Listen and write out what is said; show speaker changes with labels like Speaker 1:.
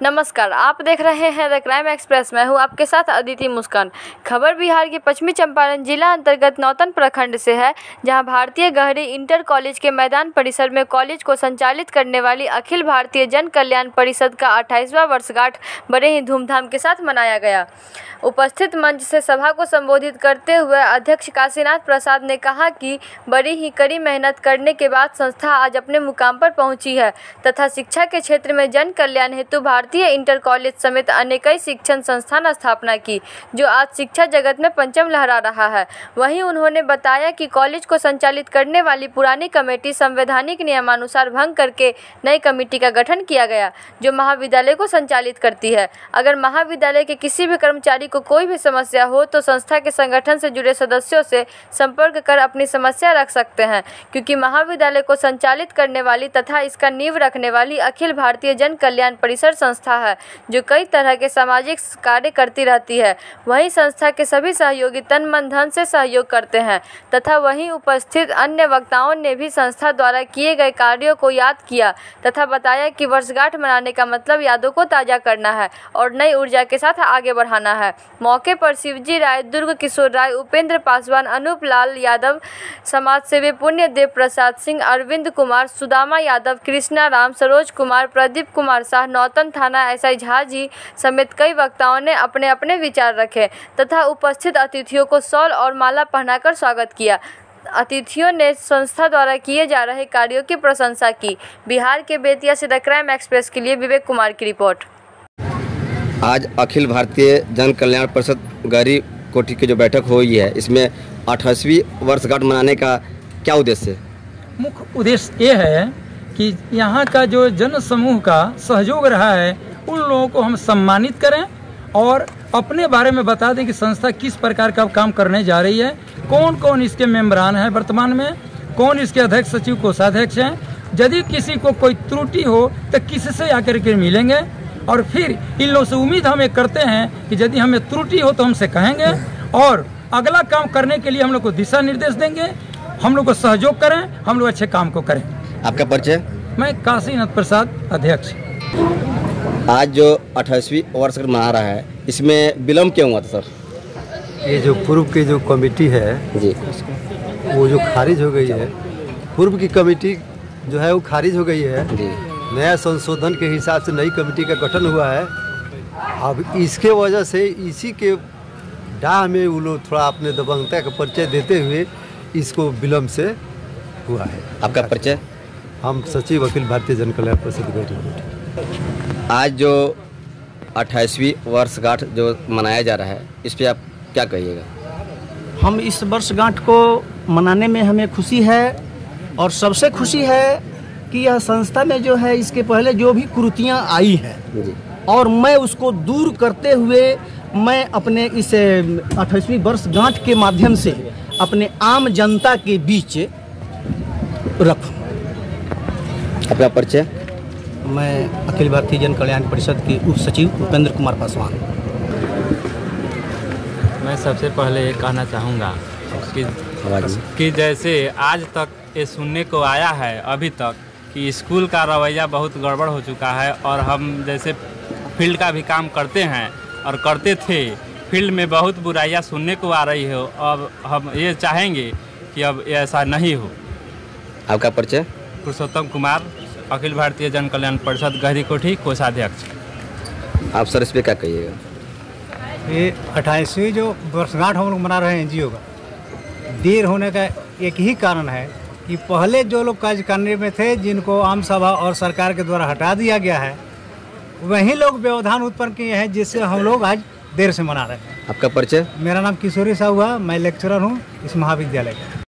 Speaker 1: नमस्कार, आप देख रहे हैं द क्राइम एक्सप्रेस। मैं हूं आपके साथ अदिति मुस्कान। खबर बिहार के पश्चिमी चंपारण जिला अंतर्गत नौतन प्रखंड से है, जहां भारतीय गहरी इंटर कॉलेज के मैदान परिसर में कॉलेज को संचालित करने वाली अखिल भारतीय जन कल्याण परिषद का 28वां वर्षगांठ बड़े ही धूमधाम के साथ मनाया गया। उपस्थित मंच से सभा को संबोधित करते हुए अध्यक्ष काशीनाथ प्रसाद ने कहा कि बड़ी ही कड़ी मेहनत करने के बाद संस्था आज अपने मुकाम पर पहुंची है तथा शिक्षा के क्षेत्र में जन कल्याण हेतु भारतीय इंटर कॉलेज समेत अनेक शिक्षण संस्थान स्थापना की, जो आज शिक्षा जगत में परचम लहरा रहा है। वहीं उन्होंने बताया कि कॉलेज को संचालित करने वाली पुरानी कमेटी संवैधानिक नियमानुसार भंग करके नई कमेटी का गठन किया गया, जो महाविद्यालय को संचालित करती है। अगर महाविद्यालय के किसी भी कर्मचारी को कोई भी समस्या हो तो संस्था के संगठन से जुड़े सदस्यों से संपर्क कर अपनी समस्या रख सकते हैं, क्योंकि महाविद्यालय को संचालित करने वाली तथा इसका नींव रखने वाली अखिल भारतीय जन कल्याण परिषद संस्था है, जो कई तरह के सामाजिक कार्य करती रहती है। वहीं संस्था के सभी सहयोगी तन मन धन से सहयोग करते हैं तथा वहीं उपस्थित अन्य वक्ताओं ने भी संस्था द्वारा किए गए कार्यों को याद किया तथा बताया कि वर्षगांठ मनाने का मतलब यादों को ताज़ा करना है और नई ऊर्जा के साथ आगे बढ़ाना है। मौके पर शिवजी राय, दुर्ग किशोर राय, उपेंद्र पासवान, अनूप लाल यादव, समाज सेवी पुण्य देव प्रसाद सिंह, अरविंद कुमार, सुदामा यादव, कृष्णा राम, सरोज कुमार, प्रदीप कुमार शाह, नौतन थाना एसआई झा जी समेत कई वक्ताओं ने अपने अपने विचार रखे तथा उपस्थित अतिथियों को शॉल और माला पहनाकर स्वागत किया। अतिथियों ने संस्था द्वारा किए जा रहे कार्यों की प्रशंसा की। बिहार के बेतिया से द क्राइम एक्सप्रेस के लिए विवेक कुमार की रिपोर्ट।
Speaker 2: आज अखिल भारतीय जन कल्याण परिषद गहरी कोठी की जो बैठक हुई है, इसमें 28वीं वर्षगांठ मनाने का क्या उद्देश्य है?
Speaker 3: मुख्य उद्देश्य ये है कि यहाँ का जो जन समूह का सहयोग रहा है, उन लोगों को हम सम्मानित करें और अपने बारे में बता दें कि संस्था किस प्रकार का काम करने जा रही है, कौन कौन इसके मेंबरान हैं वर्तमान में, कौन इसके अध्यक्ष, सचिव, कोषाध्यक्ष हैं। यदि किसी को कोई त्रुटि हो तो किससे आकर के मिलेंगे और फिर इन लोगों से उम्मीद हम ये करते हैं कि यदि हमें त्रुटि हो तो हमसे कहेंगे और अगला काम करने के लिए हम लोग को दिशा निर्देश देंगे, हम लोग को सहयोग करें, हम लोग अच्छे काम को करें।
Speaker 2: आपका परिचय?
Speaker 3: मैं काशीनाथ प्रसाद, अध्यक्ष।
Speaker 2: आज जो 28वीं वर्षगांठ मना रहा है, इसमें विलम्ब क्यों हुआ था सर?
Speaker 4: ये जो पूर्व की जो कमेटी है
Speaker 2: जी,
Speaker 4: वो जो खारिज हो गई है, पूर्व की कमेटी जो है वो खारिज हो गई है
Speaker 2: जी।
Speaker 4: नया संशोधन के हिसाब से नई कमेटी का गठन हुआ है। अब इसके वजह से इसी के डाह में वो लोग थोड़ा अपने दबंगता का परिचय देते हुए इसको विलम्ब से हुआ है।
Speaker 2: आपका परिचय?
Speaker 4: हम सचिव अखिल भारतीय जन कल्याण परिषद गहरी।
Speaker 2: आज जो 28वीं वर्षगांठ जो मनाया जा रहा है, इस पर आप क्या कहिएगा?
Speaker 5: हम इस वर्षगांठ को मनाने में हमें खुशी है और सबसे खुशी है कि यह संस्था में जो है इसके पहले जो भी कुरीतियाँ आई हैं और मैं उसको दूर करते हुए मैं अपने इस 28वीं वर्षगांठ के माध्यम से अपने आम जनता के बीच रखूं।
Speaker 2: अपना परिचय?
Speaker 5: मैं अखिल भारतीय जन कल्याण परिषद के उप सचिव उपेंद्र कुमार पासवान।
Speaker 6: मैं सबसे पहले ये कहना चाहूँगा कि जैसे आज तक ये सुनने को आया है अभी तक कि स्कूल का रवैया बहुत गड़बड़ हो चुका है और हम जैसे फील्ड का भी काम करते हैं और करते थे, फील्ड में बहुत बुराइयां सुनने को आ रही हो। अब हम ये चाहेंगे कि अब ऐसा नहीं हो।
Speaker 2: आपका परिचय?
Speaker 6: पुरुषोत्तम कुमार, अखिल भारतीय जन कल्याण परिषद गहरी कोठी, कोषाध्यक्ष।
Speaker 2: आप सर इस पर क्या कहिएगा?
Speaker 7: ये 28वीं जो वर्षगांठ हम लोग मना रहे हैं एनजीओ का, देर होने का एक ही कारण है कि पहले जो लोग कार्य करने में थे, जिनको आम सभा और सरकार के द्वारा हटा दिया गया है, वही लोग व्यवधान उत्पन्न किए हैं, जिससे हम लोग आज देर से मना रहे हैं।
Speaker 2: आपका परिचय?
Speaker 7: मेरा नाम किशोरी साहू है, मैं लेक्चरर हूँ इस महाविद्यालय का।